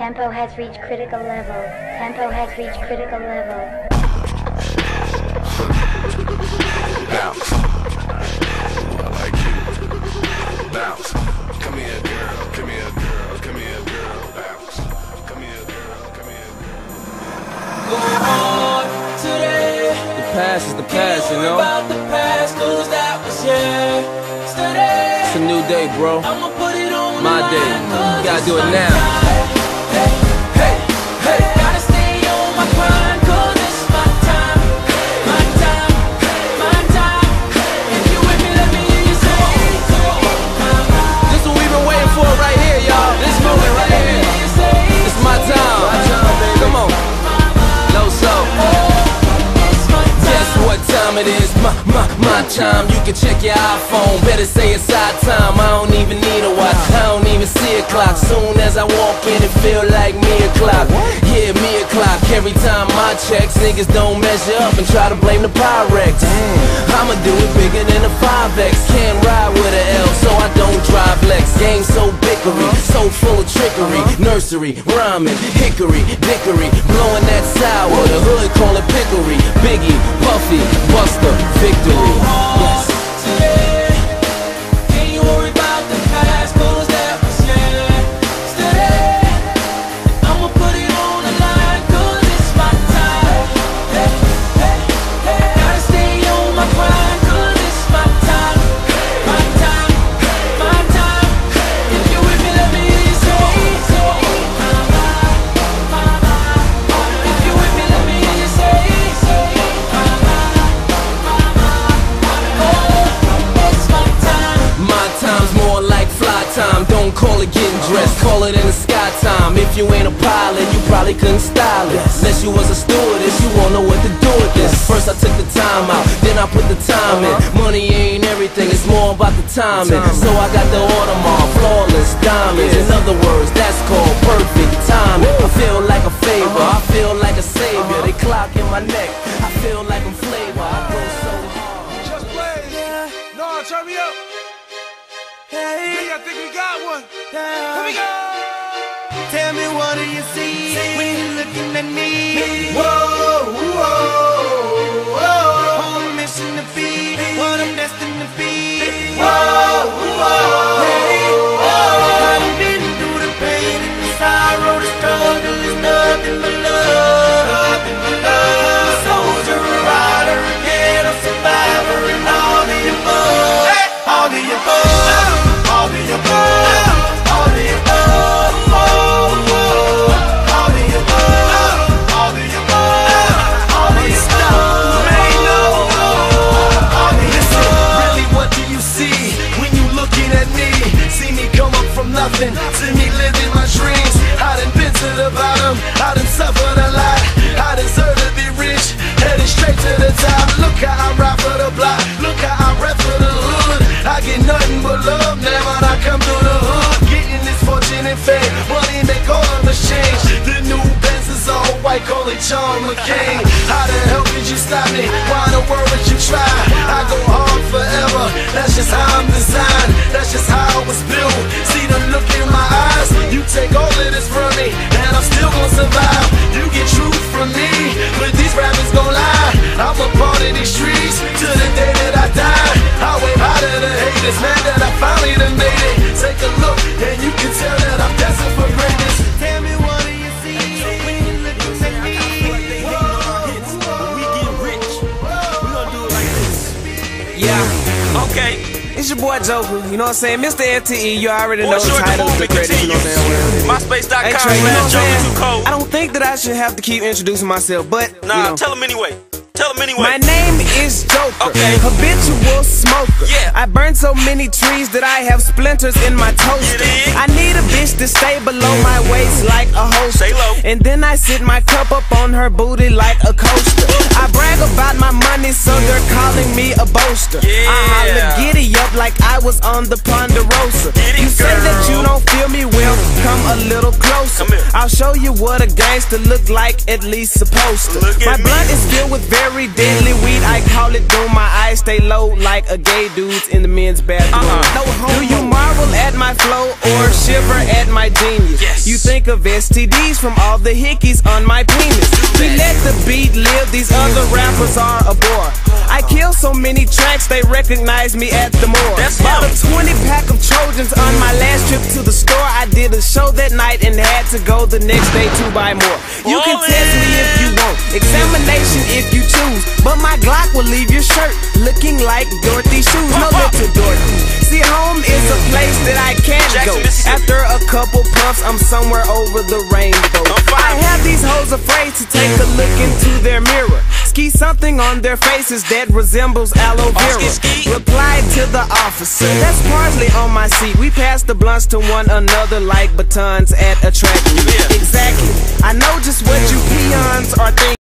Tempo has reached critical level. Tempo has reached critical level. Bounce. I like you. Bounce. Come here, girl. Come here, girl. Come here, girl. Bounce. Come here, girl. Come here, girl. Go on today. The past is the past, you know. About the past, 'cause that was yesterday. It's a new day, bro. I'ma put it on my day. You gotta do it now. Hey, hey, hey. Gotta stay on my grind, 'cause it's my time. My time, my time. If you with me, let me hear you say. This is what we've been waiting for right here, y'all. This moment right here. It's my time. My time, baby. Come on. No soul. Guess what time it is? My time. You can check your iPhone. Better say it's our time. I don't even need a watch. I don't even see a clock. Soon as I walk in, it feel like me o'clock. Yeah, me o'clock. Every time my checks, niggas don't measure up and try to blame the Pyrex. I'ma do it bigger than a 5X. Can't ride with a L, so I don't drive Lex. Game so bickery, so full of trickery. Nursery, rhyming, hickory, dickory, blowing that sour. The hood call it pickery. Biggie, Puffy, Buster, victory. Yes. Don't call it getting dressed, call it in the sky time. If you ain't a pilot, you probably couldn't style it. Unless you was a stewardess, you won't know what to do with this. First I took the time out, then I put the time in. Money ain't everything, it's more about the timing. So I got the Audemars, flawless diamonds. In other words, that's called perfect timing. I feel like a favor, I feel like a savior. They clock in my neck, I feel like I'm flavor. I go so hard. Just play. No, turn me up. Hey, I think we got one. yeah. Here we go. Tell me, what do you see when you're looking at me? Whoa, whoa, whoa. On a mission to be what I'm destined to be. Whoa, whoa. Hey, I've been through the pain and the sorrow, the struggle is nothing but love. Nothing but love. A soldier, a rider, again, a survivor, and all the above. Hey. All the above. All the above. All the above. All the above. All the above. All the above. Man, no. All the above. Really, what do you see when you looking at me? See me come up from nothing, see me living my dreams. I done been to the bottom, I done suffered a lot. I deserve to be rich, headed straight to the top. Look how I ride for the block, look how I rap for the hood. I get nothing but love now when I come through the hood. Getting this fortune and fame, money make all of us change. The new Benz is all white, call it John McCain. How the hell could you stop me? Why in the world would you try? I go hard forever, that's just how I'm designed. That's just how I was built. See the look in my eyes, you take all of this from me, and I'm still gonna survive. You get truth from me, but these rappers gon' lie. I'm a part of these streets to the day that I die. I wave out to the haters, man, that I finally done made it. Take a look, and you can tell that I'm destined for greatness. Tell me, what do you see when you look at me? Yeah. Okay. It's your boy Joker, you know what I'm saying? Mr. FTE, you already know Well, the sure, title, the the credits, you know continues. damn well. MySpace.com Hey Trey, you know what I'm saying? /Joker2Cold. I don't think that I should have to keep introducing myself, but Nah, you know. tell him anyway. Tell him anyway. My name is Joker, Okay. habitual smoker. Yeah. I burn so many trees that I have splinters in my toaster. dig? I need a bitch to stay below my waist like a holster. Stay low. And then I sit my cup up on her booty like a coaster. I brag about my money, so they're calling me a boaster. Yeah. I holler giddy up like I was on the Ponderosa. Giddy You say that girl. you don't feel me well, come a little closer. Come here. I'll show you what a gangster look like, at least supposed to. Look at My me. blunt is filled with very very deadly weed, I call it doom. My eyes stay low like a gay dude's in the men's bathroom. Do you marvel at my flow or shiver at my genius? Yes. You think of STDs from all the hickeys on my penis. We let the beat live, these other rappers are a bore. I kill so many tracks, they recognize me at the more. Bought a 20-pack of Trojans on my last trip to the store. I did a show that night and had to go the next day to buy more. You can test me if you want, examination if you choose, but my Glock will leave your shirt looking like Dorothy's shoes. No little Dorothy. See, home is a place that I can't go. After a couple puffs, I'm somewhere over the rainbow. I have these hoes afraid to take a look into their mirror. Ski something on their faces that resembles aloe vera. Reply to the officer, that's parsley on my seat. We pass the blunts to one another like batons at a track meet. Exactly, I know just what you peons are thinking.